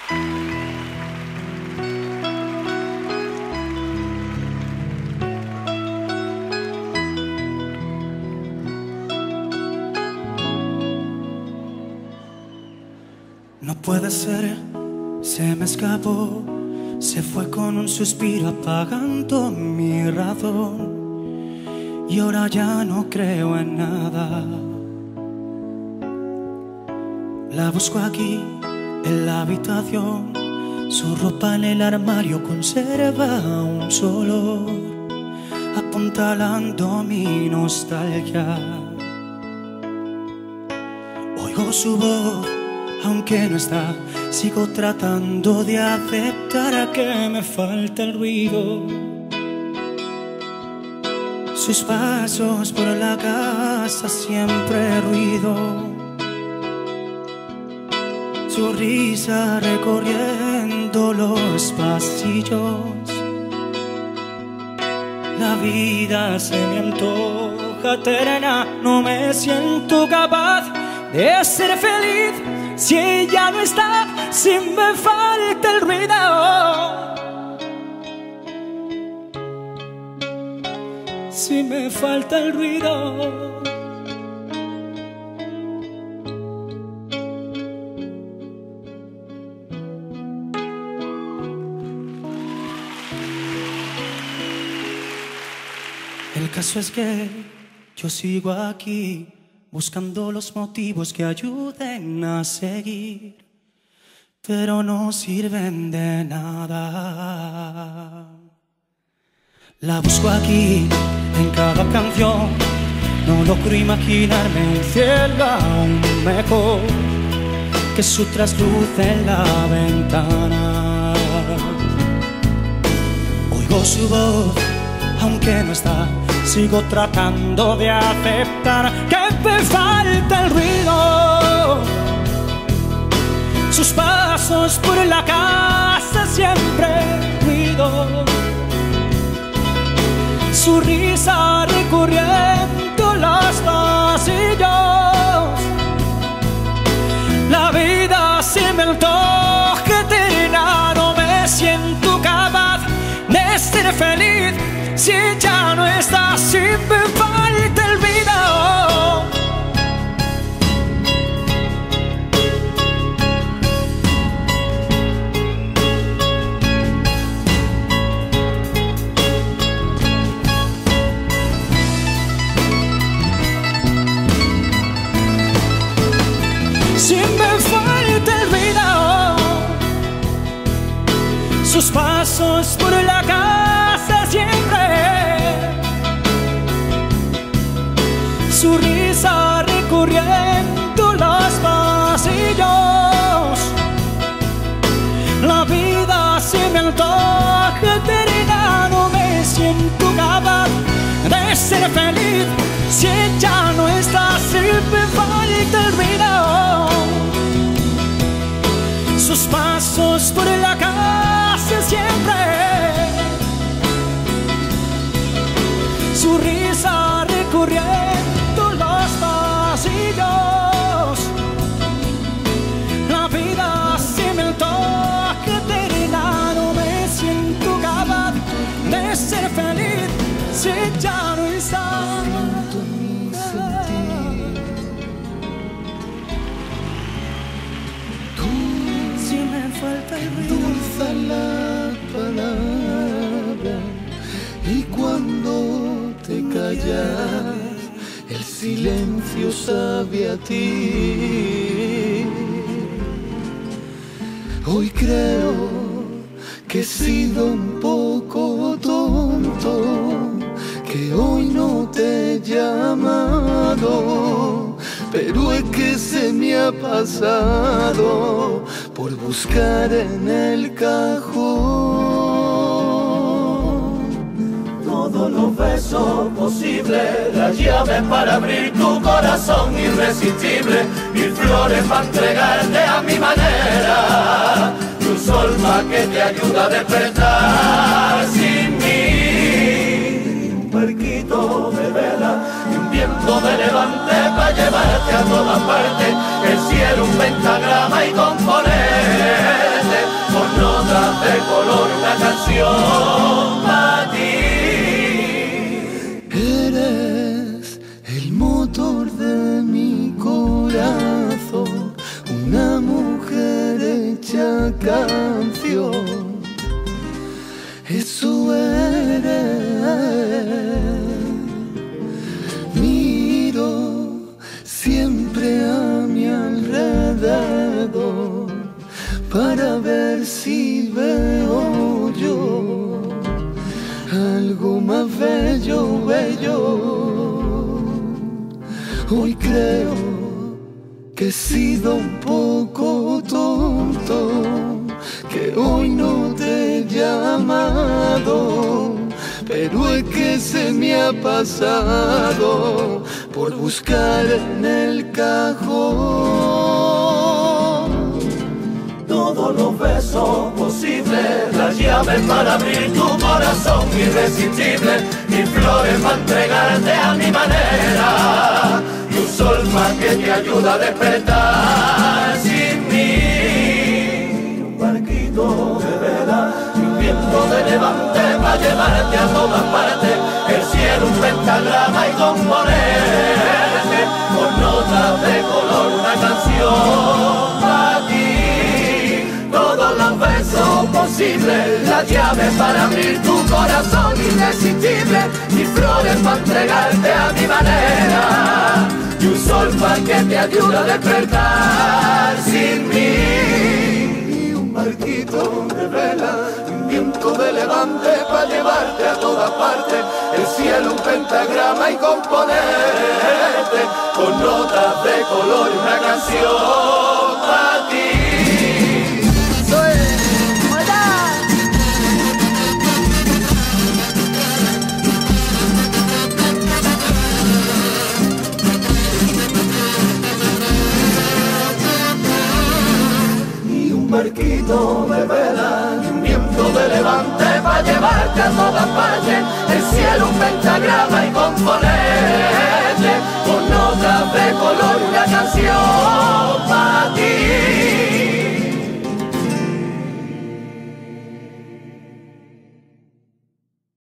No puede ser, se me escapó, se fue con un suspiro apagando mi razón. Y ahora ya no creo en nada. La busco aquí, en la habitación. Su ropa en el armario conserva un solo, apuntalando mi nostalgia. Oigo su voz, aunque no está, sigo tratando de aceptar que me falta el ruido. Sus pasos por la casa, siempre ruido. Su risa recorriendo los pasillos. La vida se me antoja eterna, no me siento capaz de ser feliz. Si ella no está, si me falta el ruido. Si me falta el ruido. El caso es que yo sigo aquí, buscando los motivos que ayuden a seguir, pero no sirven de nada. La busco aquí, en cada canción. No logro imaginarme el cielo aún mejor que su trasluz en la ventana. Oigo su voz, aunque no está, sigo tratando de aceptar que me falta el ruido. Sus pasos por la casa, siempre ruido. Su risa recorriendo los pasillos. La vida se me antoja eterna, no me siento capaz de ser feliz. Si ya no está, si me falta el ruido. Si me falta el ruido. Sus pasos por la casa, siempre. Su risa recorriendo los pasillos. La vida se me antoja eterna, no me siento capaz de ser feliz. Si ella no está, si me falta el ruido. Sus pasos por la casa, siempre. Su risa recorriendo los pasillos. La vida se me antoja eterna, no me siento capaz de ser feliz. Si ya no está. Si me falta el ruido. Dulce la palabra, y cuando te callas, el silencio sabe a ti. Hoy creo que he sido un poco tonto, que hoy no te he llamado, pero es que se me ha pasado por buscar en el cajón todos los besos posibles, las llaves para abrir tu corazón irresistible, 1000 flores para entregarte a mi manera, y un sol más que te ayuda a despertar sin mí, un barquito de vela y un viento de levante para llevarte a todas partes, el cielo un pentagrama y componerte una canción. Eso eres. Miro siempre a mi alrededor para ver si veo yo algo más bello, bello. Hoy creo que he sido un poco tonto, que hoy no te he llamado, pero es que se me ha pasado por buscar en el cajón todos los besos posibles, las llaves para abrir tu corazón irresistible, y flores para entregarte a mi manera, y un sol más que te ayuda a despertar sin mí. Un barquito de vela y un viento de levante para llevarte a todas partes, el cielo un pentagrama y componerte con notas de color una canción para ti. Todos los besos posibles, las llaves para abrir tu corazón irresistible, y flores para entregarte a mi manera, y un sol para que te ayude a despertar sin mí. Y un barquito de vela, un viento de levante para llevarte a todas partes, el cielo un pentagrama y componerte con notas de color y una canción para ti. Barquito de vela y un viento de levante para llevarte a todas partes, el cielo un pentagrama y componerte con notas de color y una canción